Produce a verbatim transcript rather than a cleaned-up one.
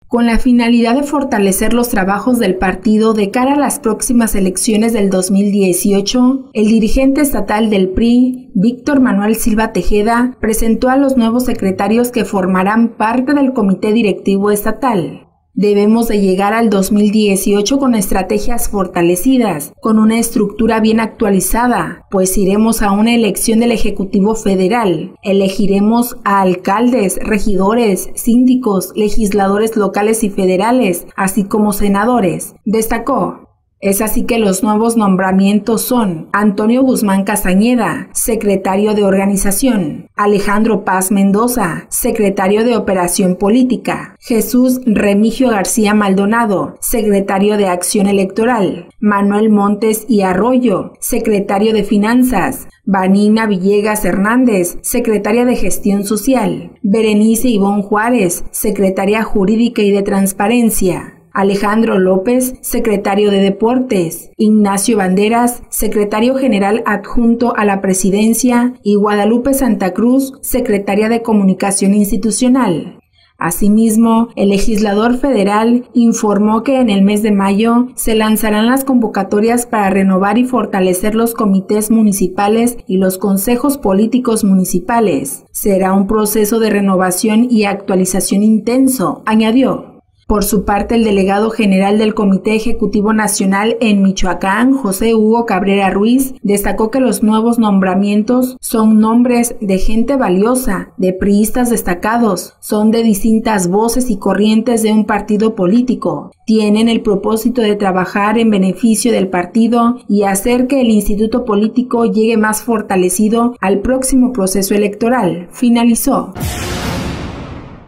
Con la finalidad de fortalecer los trabajos del partido de cara a las próximas elecciones del dos mil dieciocho, el dirigente estatal del P R I, Víctor Manuel Silva Tejeda, presentó a los nuevos secretarios que formarán parte del comité directivo estatal. Debemos de llegar al dos mil dieciocho con estrategias fortalecidas, con una estructura bien actualizada, pues iremos a una elección del Ejecutivo Federal. Elegiremos a alcaldes, regidores, síndicos, legisladores locales y federales, así como senadores, destacó. Es así que los nuevos nombramientos son Antonio Guzmán Castañeda, secretario de Organización, Alejandro Paz Mendoza, secretario de Operación Política, Jesús Remigio García Maldonado, secretario de Acción Electoral, Manuel Montes y Arroyo, secretario de Finanzas, Vanina Villegas Hernández, secretaria de Gestión Social, Berenice Ivonne Juárez, secretaria Jurídica y de Transparencia, Alejandro López, secretario de Deportes, Ignacio Banderas, secretario general adjunto a la Presidencia, y Guadalupe Santa Cruz, secretaria de Comunicación Institucional. Asimismo, el legislador federal informó que en el mes de mayo se lanzarán las convocatorias para renovar y fortalecer los comités municipales y los consejos políticos municipales. Será un proceso de renovación y actualización intenso, añadió. Por su parte, el delegado general del Comité Ejecutivo Nacional en Michoacán, José Hugo Cabrera Ruiz, destacó que los nuevos nombramientos son nombres de gente valiosa, de priistas destacados, son de distintas voces y corrientes de un partido político. Tienen el propósito de trabajar en beneficio del partido y hacer que el instituto político llegue más fortalecido al próximo proceso electoral, finalizó.